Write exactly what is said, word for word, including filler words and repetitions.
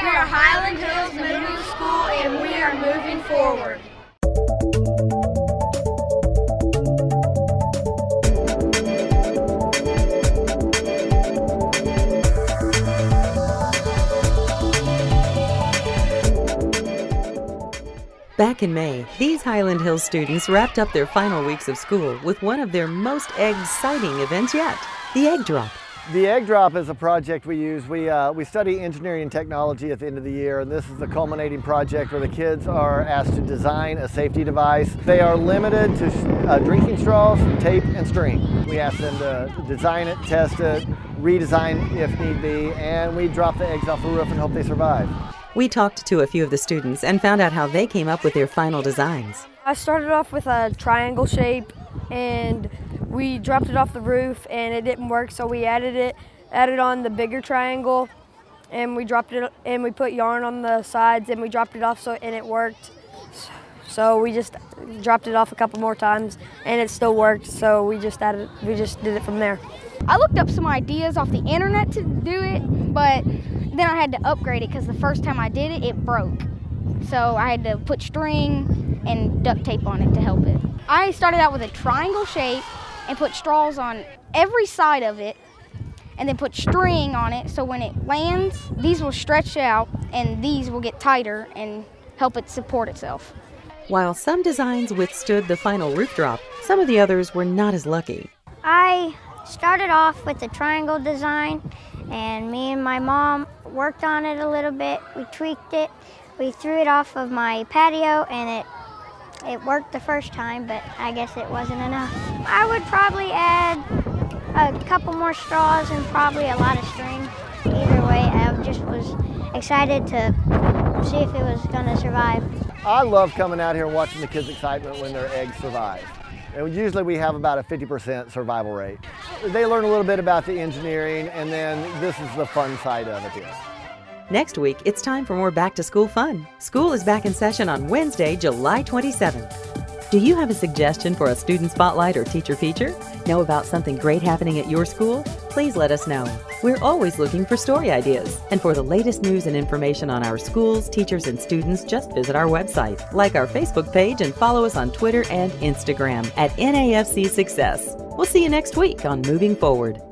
are Highland Hills Middle School, and we are moving forward. Back in May, these Highland Hills students wrapped up their final weeks of school with one of their most exciting events yet, the Egg Drop. The Egg Drop is a project we use. We, uh, we study engineering and technology at the end of the year, and this is the culminating project where the kids are asked to design a safety device. They are limited to uh, drinking straws, tape, and string. We ask them to design it, test it, redesign if need be, and we drop the eggs off the roof and hope they survive. We talked to a few of the students and found out how they came up with their final designs. I started off with a triangle shape, and we dropped it off the roof and it didn't work, so we added it, added on the bigger triangle, and we dropped it, and we put yarn on the sides, and we dropped it off, so and it worked. So we just dropped it off a couple more times, and it still worked. So we just added, we just did it from there. I looked up some ideas off the internet to do it, but then I had to upgrade it because the first time I did it, it broke. So I had to put string and duct tape on it to help it. I started out with a triangle shape and put straws on every side of it, and then put string on it, so when it lands, these will stretch out and these will get tighter and help it support itself. While some designs withstood the final roof drop, some of the others were not as lucky. I started off with the triangle design, and me and my mom worked on it a little bit. We tweaked it. We threw it off of my patio, and it it worked the first time, but I guess it wasn't enough. I would probably add a couple more straws and probably a lot of string. Either way, I just was excited to see if it was going to survive. I love coming out here and watching the kids' excitement when their eggs survive. And usually we have about a fifty percent survival rate. They learn a little bit about the engineering, and then this is the fun side of it here. Next week, it's time for more back-to-school fun. School is back in session on Wednesday, July twenty-seventh. Do you have a suggestion for a student spotlight or teacher feature? Know about something great happening at your school? Please let us know. We're always looking for story ideas. And for the latest news and information on our schools, teachers, and students, just visit our website, like our Facebook page, and follow us on Twitter and Instagram at N A F C Success. We'll see you next week on Moving Forward.